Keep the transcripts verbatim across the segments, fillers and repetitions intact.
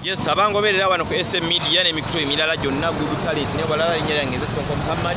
Yes, abangoberera wano ku S M Media ne mikro emirala gyonna Google Talent ne balala linnya lyange Sonko Muhammad.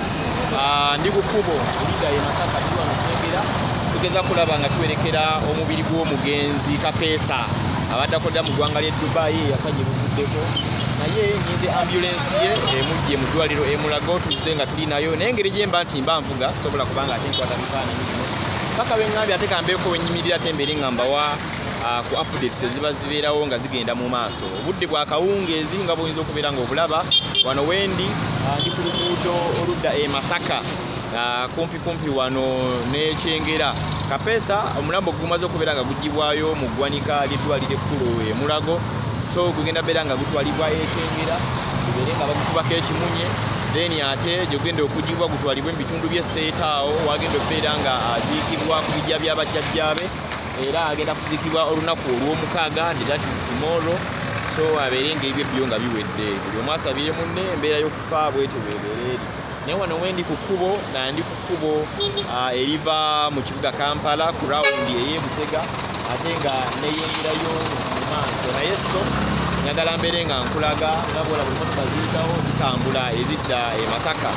Ah ndi kukubo ulida ye Masaka tuwa mukegera tugeza kulaba nga tuwerekera omubiri gw'omugenzi Kapesa abadde akolera mu ggwanga lye Dubai yakanye buvuddeko naye nyinde ambulance ye emujje mu ddwaliro e Mulago tuzze nga tuli nayo naye engeri gye mba nti mba nvuga sobola kubanga ate nkwata bifaananyi bino paka bengambye ate kambeeko wenyimirira tembere ngamba wa Uh, ku updates eziba zibeerawo nga zigenda mu maaso obudde bwa kawungeezi nga buyinza okubeera nga obulaba wano wendi uh, ndi ku luguudo oludda e Masaka uh, kumpi kumpi wano n'ekyengera Kapesa omulambo gumaze okubeera nga gugibwayo mu ggwanika ly'eddwaliro ekkulu e Mulago so gugenda beera nga gutwalibwa ekyengera tubeere nga bagukubako ekimunye then ate gyogenda okugibwa gutwalibwa mu bitundu by'esseetaawo wagenda okubeera nga aziikibwa ku bijja by'abajjajjaabe era agenda kuziikibwa olunaku olw'omukaaga that is tomorrow so abeere ng'ebyo byo nga biwedde buli omu asabire munne embeera y'okufa bwete bwebeera eri naye wano wendi ku kkubo nga ndi ku kkubo uh, eriva mu kibuga Kampala ku rawundi ey'e Busega ate nga neyongerayo mu maaso naye so njagala mbeere nga nkulaga nga bwola buli motoka ziyitawo zitambula ezidda e Masaka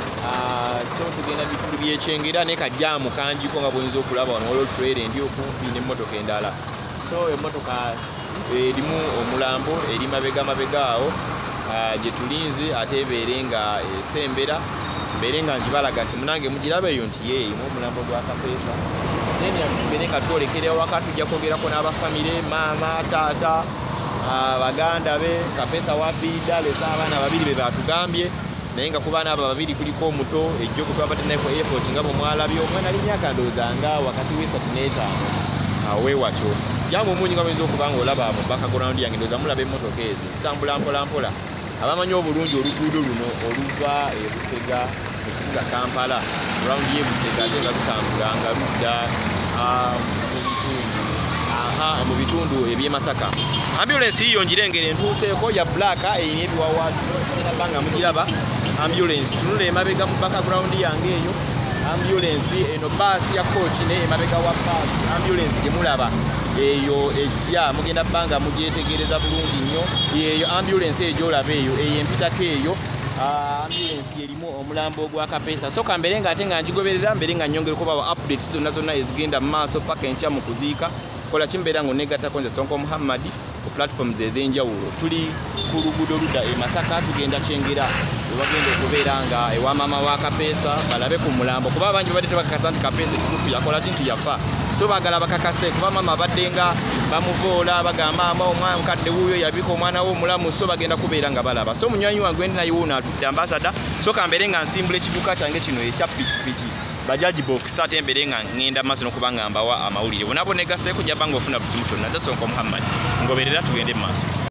Uh, so tugenda bitundu byekyengera ne kajjaamu kanjiko nga buyinza okulaba wano waliwo trailer ndi okumpi n'emmotoka endala so emmotoka erimu omulambo eri mabega mabega awo uh, gye tulinze ate ebeere nga esembera mbeere nga nkibalaga nti munange mugiraba eyo nti ye erimu omulambo gwa Kapesa then tubeere nga twolekera waka tujja kwogerako n'abafamire maama taata uh, baganda be Kapesa wabidda lesa abaana babiri be batugambye naye nga ku baana abo babiri kuliko omuto ejjo ku twabadde naye ku airport nga bwemwalabye omwana ali myaka ndoozanga wakati w'esatu n'etaano awe watyo jambo omunyi nga bayinza okuba nga olaba mu background yange ndooza mulaba emmotoka ezo zitambula mpola mpola abamanyi obulungi oluguudo luno oluva e Busega mu kibuga Kampala round y'e Busega ate nga lutambula nga ludda aha mu bitundu eby'e Masaka ambulance yiyo njirengere ntuuseeko ya black eyina ebiwawaatu nabanga mugiraba ambulance tunula emabega mu background yange eyo ambulance eno basi ya coach ne emabega wa bus ambulance gemulaba eyo ejja mugenda banga mugyetegereza bulungi nnyo eyo ambulance ejo olaba eyo eyempitako eyo ambulance erimu omulambo gwa Kapesa so kambere nga ate nga njigoberera mbere nga nyongere kuba updates zonna zonna ezigenda mu maaso paka enkya mu kuziika kola kimbeera ngo negattako nze Sonko Muhammad ku platforms ez'enjawulo tuli ku luguudo ludda e Masaka tugenda kyengera webagenda okubeera nga ewa maama wa Kapesa balabe ku mulambo kuba abangi babadde tebakakasa nti Kapesa ekituufu yakola nti yafa so bagala bakakase kuba maama abadde nga bamuvoola bagamba maama omwana mukadde wuuyo yabika omwana we omulamu so bagenda kubeera nga balaba so munywanyi wange wendi naye wuuno atudde ambasada so kambeere nga nsimbula ekibuka kyange kino ekya pikipiki bajaji box ate mbere nga ngenda maaso nokuba nga mbawa amawulire bonabo negaseeko jaba nga ofuna bututo naze Sonko Muhammad ngoberera tugende maaso.